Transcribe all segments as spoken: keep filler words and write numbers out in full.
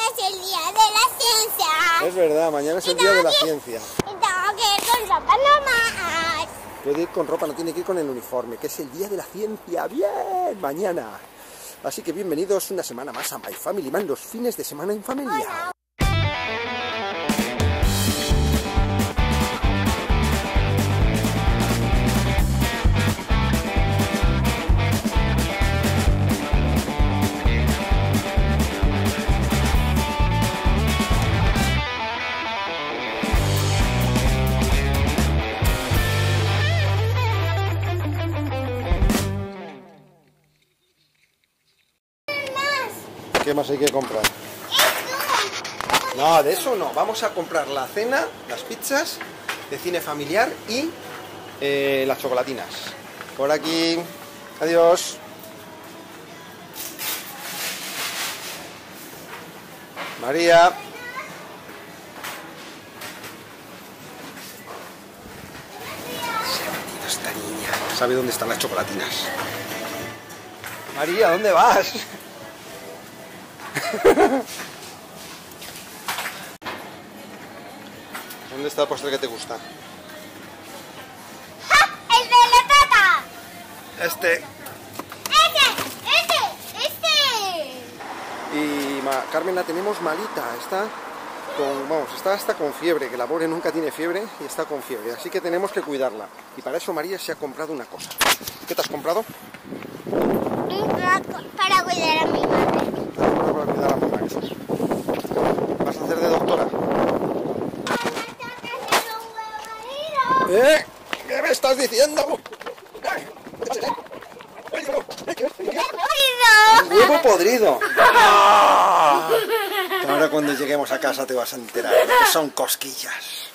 es el día de la ciencia. Es verdad, mañana es el día de la ciencia. Y tengo que ir con ropa nomás. Puede ir con ropa, no tiene que ir con el uniforme, que es el día de la ciencia. ¡Bien! Mañana. Así que bienvenidos una semana más a My Family Man, los fines de semana en familia. Hola. ¿Qué más hay que comprar? No, de eso no. Vamos a comprar la cena, las pizzas de cine familiar y eh, las chocolatinas. Por aquí. Adiós. María. Se ha metido esta niña. Sabe dónde están las chocolatinas. María, ¿dónde vas? ¿Dónde está el postre que te gusta? ¡Ja! ¡El de la tata! Este. ¡Ese! ¡Ese! ¡Este! Y ma Carmen la tenemos malita, está con, vamos, está hasta con fiebre, que la pobre nunca tiene fiebre y está con fiebre, así que tenemos que cuidarla. Y para eso María se ha comprado una cosa. ¿Qué te has comprado? Para cuidar a mi madre. Para cuidar a mi madre. ¿Vas a hacer de doctora? ¿Eh? ¿Qué me estás diciendo? ¡Un huevo podrido! ¡Ah! Ahora cuando lleguemos a casa te vas a enterar de que son cosquillas.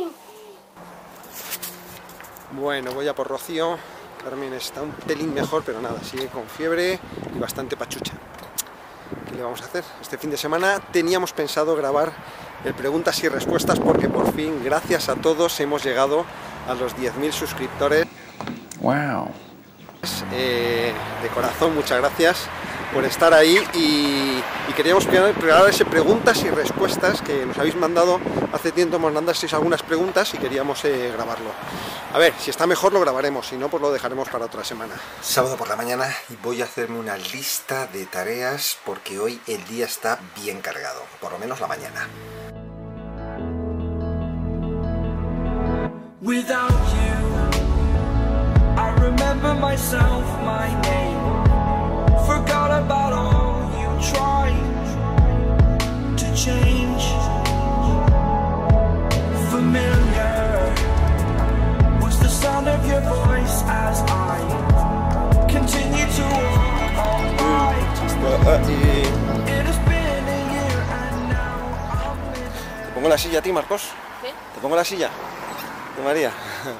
Bueno, voy a por Rocío. Carmen está un pelín mejor, pero nada, sigue con fiebre y bastante pachucha. ¿Qué le vamos a hacer? Este fin de semana teníamos pensado grabar el preguntas y respuestas porque por fin, gracias a todos, hemos llegado a los diez mil suscriptores. ¡Wow! Eh, de corazón, muchas gracias por estar ahí y, y queríamos grabar ese preguntas y respuestas que nos habéis mandado hace tiempo, nos mandasteis algunas preguntas y queríamos eh, grabarlo. A ver, si está mejor lo grabaremos, si no pues lo dejaremos para otra semana. Sábado por la mañana y voy a hacerme una lista de tareas porque hoy el día está bien cargado, por lo menos la mañana. Without you, I remember myself, my name. Forgot about all you tried to change. Familiar was the sound of your voice as I continue to walk all right. It has been a year and now I'm living. ¿Te pongo la silla a ti, Marcos? ¿Sí? ¿Te pongo la silla? ¿De María?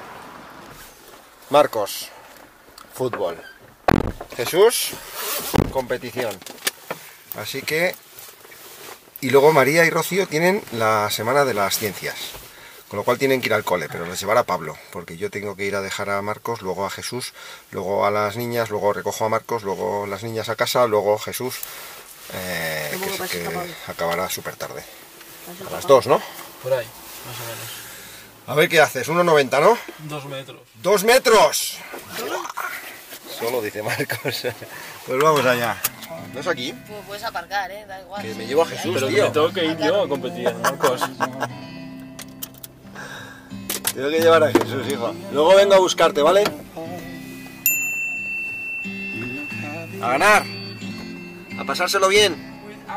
Marcos, fútbol. Jesús, competición. Así que... Y luego María y Rocío tienen la semana de las ciencias. Con lo cual tienen que ir al cole, pero les llevará Pablo. Porque yo tengo que ir a dejar a Marcos, luego a Jesús, luego a las niñas, luego recojo a Marcos, luego las niñas a casa, luego Jesús, eh, que, es que acabará súper tarde. A las dos, ¿no? Por ahí, más o menos. A ver qué haces, uno noventa, ¿no? Dos metros. ¡Dos metros! Solo dice Marcos. Pues vamos allá. ¿No es aquí? Pues puedes aparcar, eh, da igual. Que me llevo a Jesús, Pero tío. me tengo que ir yo a competir, Marcos. Tengo que llevar a Jesús, hijo. Luego vengo a buscarte, ¿vale? A ganar. A pasárselo bien.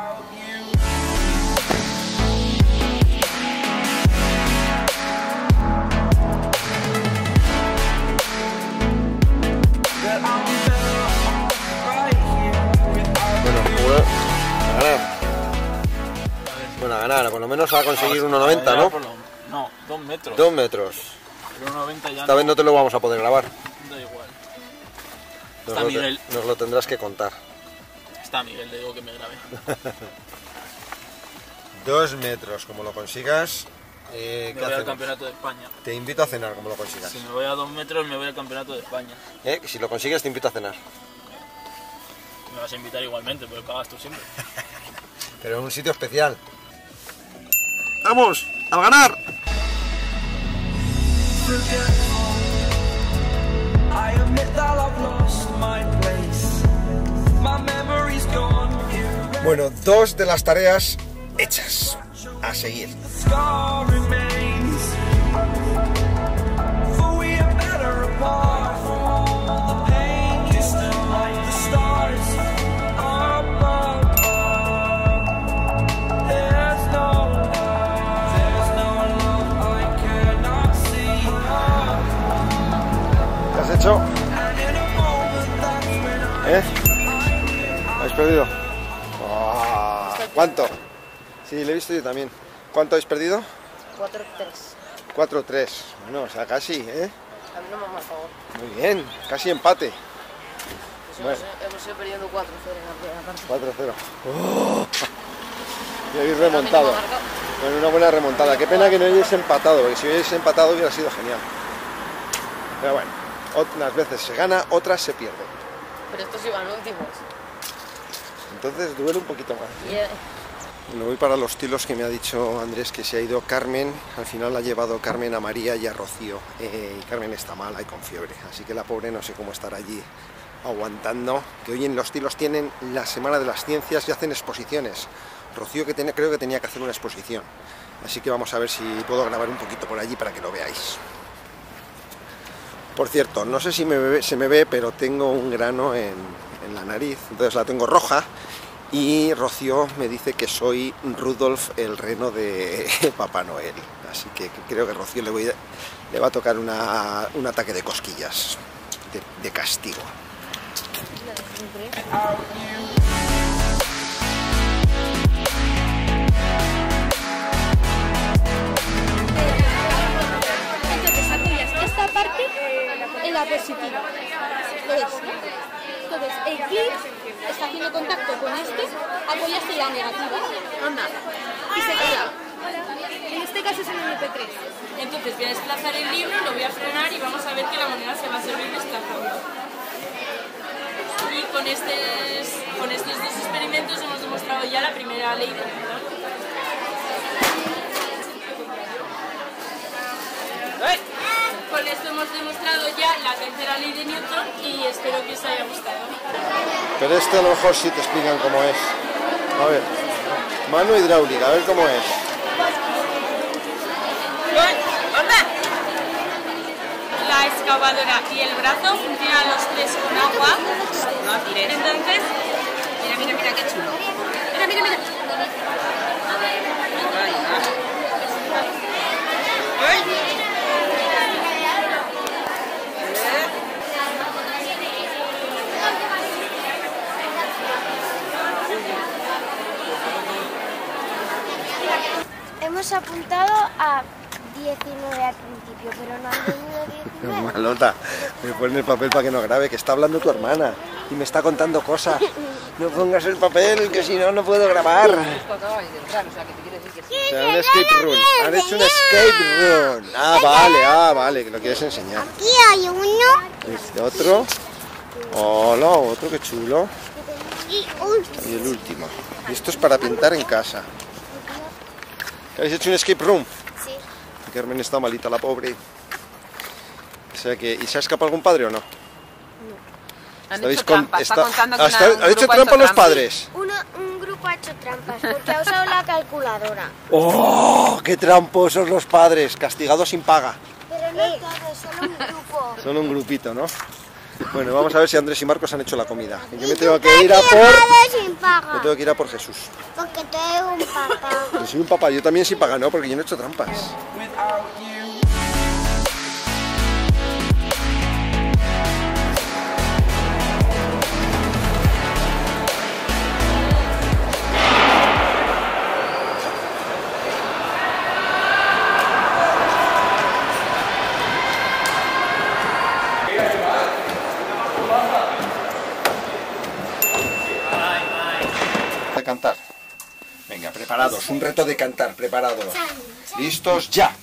A ganar. Bueno, a ganar, por lo menos va a conseguir uno noventa, ¿no? No, dos metros. Dos metros. Pero uno noventa ya Esta vez no te lo vamos a poder grabar. Da igual. Nos Está lo, Miguel. te, nos lo tendrás que contar. Está Miguel, le digo que me grabe. Dos metros, como lo consigas. Eh, Me ¿qué voy al hacemos? campeonato de España. Te invito a cenar, como lo consigas. Si me voy a dos metros, me voy al campeonato de España. ¿Eh? Si lo consigues, te invito a cenar. Me vas a invitar igualmente, porque pagas tú siempre. pero en un sitio especial. ¡Vamos! ¡A ganar! I admit that I've lost my place. My memory's gone. Bueno, dos de las tareas hechas. A seguir. Scar remains. For we are better apart from all the pain. Distant like the stars above. There's no love. There's no love I cannot see. ¿Qué has hecho? And in a moment that's when I ¿Eh? ¿Habéis perdido? Oh, ¿cuánto? Sí, lo he visto yo también. ¿Cuánto habéis perdido? cuatro tres. cuatro tres. Bueno, o sea, casi, ¿eh? A mí no me ha marcado. Muy bien, casi empate. Pues Bueno. hemos, hemos ido perdiendo cuatro cero en la primera parte. cuatro cero. Oh, y habéis remontado. Bueno, una buena remontada. Qué pena que no hayáis empatado, porque si hubierais empatado hubiera sido genial. Pero bueno, unas veces se gana, otras se pierde. Pero estos iban últimos. Entonces duele un poquito más. Y, eh, Bueno, voy para los tilos que me ha dicho Andrés que se ha ido Carmen. Al final la ha llevado Carmen a María y a Rocío. Eh, y Carmen está mala y con fiebre. Así que la pobre no sé cómo estará allí aguantando. Que hoy en los tilos tienen la Semana de las Ciencias y hacen exposiciones. Rocío que tiene, creo que tenía que hacer una exposición. Así que vamos a ver si puedo grabar un poquito por allí para que lo veáis. Por cierto, no sé si me ve, se me ve, pero tengo un grano en, en la nariz. Entonces la tengo roja. Y Rocío me dice que soy Rudolf, el reno de Papá Noel. Así que creo que Rocío le, voy a, le va a tocar una, un ataque de cosquillas, de, de castigo. Entonces apoyas esta parte en la positiva. Entonces, entonces el clip está haciendo contacto con este, apoyas en la negativa. Anda. Y se queda. En este caso es un eme pe tres. Entonces voy a desplazar el libro, lo voy a frenar y vamos a ver que la moneda se va a servir desplazando. Y con, estes, con estos dos experimentos hemos demostrado ya la primera ley de Newton. Con esto hemos demostrado ya la tercera ley de Newton y espero que os haya gustado. Pero este a lo mejor sí te explican cómo es. A ver, mano hidráulica, a ver cómo es. La excavadora y el brazo funcionan los tres con agua. No tires. Entonces, mira, mira, mira qué chulo. Mira, mira, mira. Hemos apuntado a diecinueve al principio, pero no han venido diecinueve. Malota, me pone el papel para que no grabe, que está hablando tu hermana y me está contando cosas. No pongas el papel, que si no, no puedo grabar. esto acaba de entrar, o sea que te quiere decir que sí. O sea, un escape room. Han hecho un escape room. Ah, vale, ah, vale, que lo quieres enseñar. Aquí hay uno Este otro. Hola, otro, qué chulo. y un... Y el último. Y esto es para pintar en casa. ¿Habéis hecho un escape room? Sí. Carmen está malita, la pobre. O sea que, ¿y se ha escapado algún padre o no? Han ¿Estáis hecho con- trampa, está, está- contando que ¿Ha una- estado- un ¿ha hecho grupo ha trampa los trampa. padres? Uno, un grupo ha hecho trampas porque ha usado la calculadora. ¡Oh! ¡Qué tramposos los padres! Castigados sin paga. Pero no todos, solo un grupo. Son un grupito, ¿no? Bueno, vamos a ver si Andrés y Marcos han hecho la comida. Y yo me ¿Y tengo tú que te ir a has por... llevado sin paga? Me tengo que ir a por Jesús. Porque tengo un papá. Yo soy un papá, yo también sin paga, ¿no? Porque yo no he hecho trampas. without you. De cantar. Venga, preparados. Un reto de cantar, preparados. ¿Listos? ¡Ya!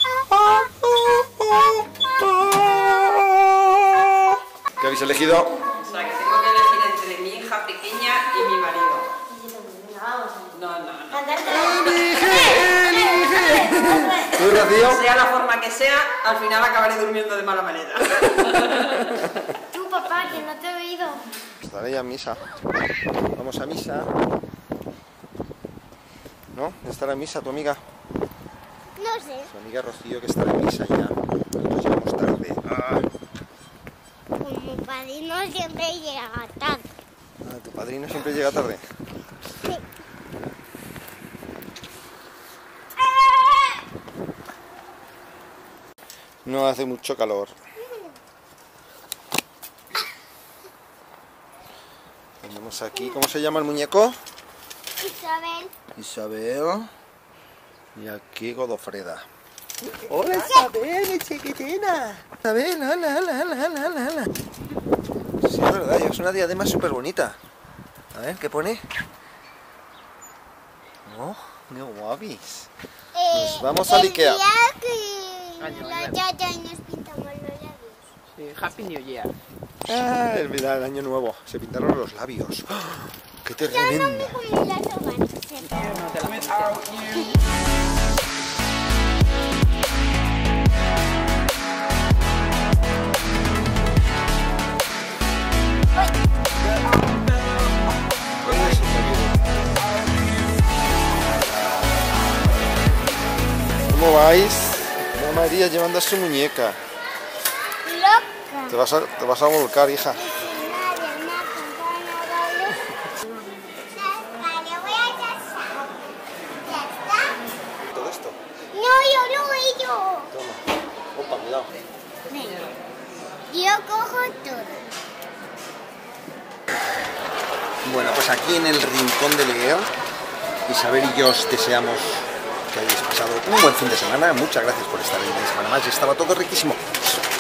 ¿Qué habéis elegido? O sea que tengo que elegir entre mi hija pequeña y mi marido. No, no, no. ¡Elige, elige! ¿Tú, Rocío? Sea la forma que sea, al final acabaré durmiendo de mala manera. Tú, papá, que no te he oído. Estaré ya en misa. Vamos a misa. ¿No? ¿Estará en misa tu amiga? No sé. Su amiga Rocío que estará en misa ya. Nosotros llegamos tarde. Ah. Como padrino siempre llega tarde. Ah, ¿tu padrino siempre llega tarde? Sí. No hace mucho calor. Tenemos aquí, ¿cómo se llama el muñeco? Isabel. Isabel. Y aquí Godofreda. Hola Isabel, mi chiquitina. Isabel, hola, hola, hola, hola, hola, hola. Sí, es verdad, es una diadema súper bonita. A ver, ¿qué pone? Oh, qué guapis. Nos vamos al Ikea. El día que Año, la año. yaya y nos pintamos los labios. Sí, Happy New Year. Ah, el, el año nuevo. Se pintaron los labios. ¡Oh! ¡Qué tremendo! Como las hogares. No te la pinté. ¿Cómo vais? Mira María llevando a su muñeca. Loca. Te vas a, te vas a volcar, hija. Y si nadie me acompaña, ¿vale? Le voy a casar. ¿Ya está? Todo esto. No, yo lo he yo. Toma. Opa, cuidado. Venga. Yo cojo todo. Bueno, pues aquí en el rincón de leer, Isabel y yo os deseamos que hayáis pasado un buen fin de semana. Muchas gracias por estar ahí una semana más. Estaba todo riquísimo.